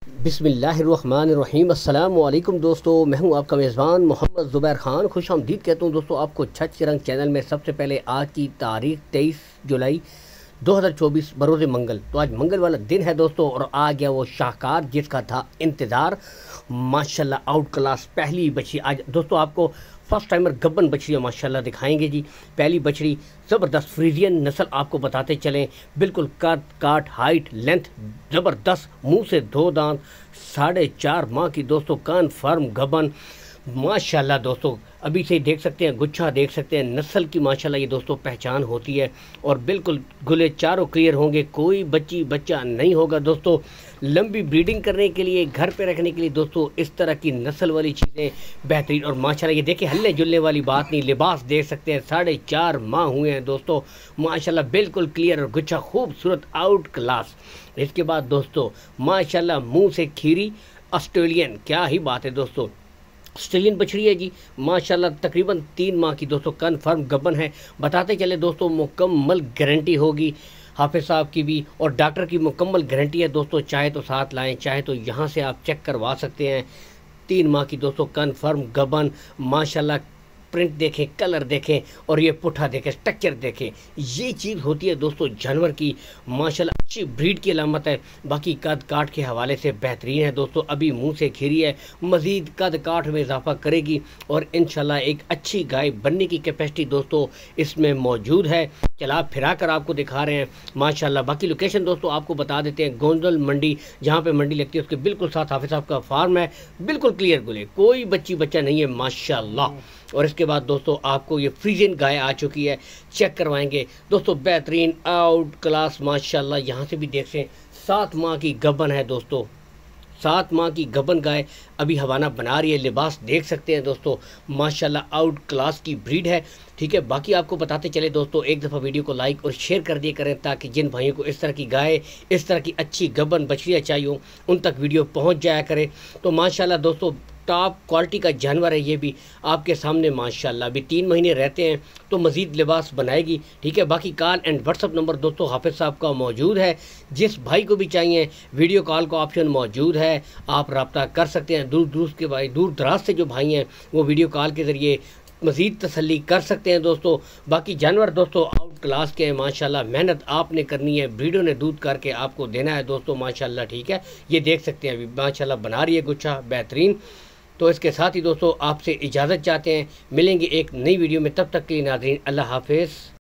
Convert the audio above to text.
बिस्मिल्लाहिर्रहमानिर्रहीम। अस्सलाम वालेकुम दोस्तों, मैं हूं आपका मेज़बान मोहम्मद ज़ुबैर ख़ान। खुश आमदीद कहता हूं दोस्तों आपको छत रंग चैनल में। सबसे पहले आज की तारीख 23 जुलाई 2024 बरोज़ मंगल। तो आज मंगल वाला दिन है दोस्तों, और आ गया वो शाहकार जिसका था इंतज़ार। माशाल्लाह आउट क्लास पहली बछड़ी आज दोस्तों आपको फर्स्ट टाइमर गब्बन बछड़ियाँ माशाल्लाह दिखाएंगे जी। पहली बछड़ी ज़बरदस्त फ्रीजियन नस्ल आपको बताते चलें, बिल्कुल कद काट हाइट लेंथ ज़बरदस्त, मुंह से 2 दांत, 4.5 माह की दोस्तों कन्फर्म गब्बन माशाल्लाह दोस्तों। अभी से देख सकते हैं, गुच्छा देख सकते हैं, नस्ल की माशाल्लाह ये दोस्तों पहचान होती है। और बिल्कुल गुले चारों क्लियर होंगे, कोई बच्चा नहीं होगा दोस्तों। लंबी ब्रीडिंग करने के लिए, घर पे रखने के लिए दोस्तों इस तरह की नस्ल वाली चीज़ें बेहतरीन। और माशाल्लाह ये देखिए, हल्ले जुलने वाली बात नहीं, लिबास देख सकते हैं, 4.5 माह हुए हैं दोस्तों माशाल्लाह, बिल्कुल क्लियर और गुच्छा खूबसूरत आउट क्लास। इसके बाद दोस्तों माशाल्लाह मुँह से खीरी ऑस्ट्रेलियन, क्या ही बात है दोस्तों। ऑस्ट्रेलियन बछड़ी है जी माशाल्लाह, तकरीबन 3 माह की दोस्तों कन्फर्म गब्बन है। बताते चले दोस्तों, मुकम्मल गारंटी होगी हाफिज़ साहब की भी और डॉक्टर की मुकम्मल गारंटी है दोस्तों। चाहे तो साथ लाएं, चाहे तो यहाँ से आप चेक करवा सकते हैं। 3 माह की दोस्तों कन्फर्म गब्बन माशाल्लाह। प्रिंट देखें, कलर देखें, और ये पुट्ठा देखें, स्ट्रक्चर देखें, ये चीज़ होती है दोस्तों जानवर की माशाल्लाह अच्छी ब्रीड की अलामत है। बाकी कद काट के हवाले से बेहतरीन है दोस्तों। अभी मुंह से खीरी है, मज़ीद कद काट में इजाफा करेगी और इंशाल्लाह एक अच्छी गाय बनने की कैपेसिटी दोस्तों इसमें मौजूद है। चला फिरा कर आपको दिखा रहे हैं माशाल्लाह। बाकी लोकेशन दोस्तों आपको बता देते हैं, गोंदल मंडी, जहाँ पे मंडी लगती है उसके बिल्कुल साथ हाफिज़ साहब का फार्म है। बिल्कुल क्लियर गुले, कोई बच्चा नहीं है माशाल्लाह। और इसके बाद दोस्तों आपको ये फ्रीजियन गाय आ चुकी है, चेक करवाएंगे दोस्तों, बेहतरीन आउट क्लास माशाल्लाह। यहाँ से भी देख सें 7 माह की गब्बन है दोस्तों, 7 माह की गब्बन गाय अभी हवाना बना रही है। लिबास देख सकते हैं दोस्तों माशाल्लाह, आउट क्लास की ब्रीड है। ठीक है, बाकी आपको बताते चले दोस्तों, एक दफ़ा वीडियो को लाइक और शेयर कर दिया करें, ताकि जिन भाइयों को इस तरह की गाय, इस तरह की अच्छी गब्बन बछड़ियाँ चाहिए उन तक वीडियो पहुँच जाया करे। तो माशाल्लाह दोस्तों टॉप क्वालिटी का जानवर है, ये भी आपके सामने माशाल्लाह। अभी 3 महीने रहते हैं तो मज़ीद लिबास बनाएगी। ठीक है, बाकी कॉल एंड व्हाट्सअप नंबर दोस्तों हाफिज़ साहब का मौजूद है। जिस भाई को भी चाहिए वीडियो कॉल का ऑप्शन मौजूद है, आप रब्ता कर सकते हैं। दूर के भाई, दूर दराज से जो भाई हैं वो वीडियो कॉल के ज़रिए मज़ीद तसल्ली कर सकते हैं दोस्तों। बाकी जानवर दोस्तों आउट क्लास के हैं माशाल्लाह। मेहनत आपने करनी है, ब्रीडर ने दूध करके आपको देना है दोस्तों माशाल्लाह। ठीक है, ये देख सकते हैं अभी माशाल्लाह बना रही है गुच्छा बेहतरीन। तो इसके साथ ही दोस्तों आपसे इजाज़त चाहते हैं, मिलेंगे एक नई वीडियो में, तब तक के लिए नाज़रीन अल्लाह हाफिज़।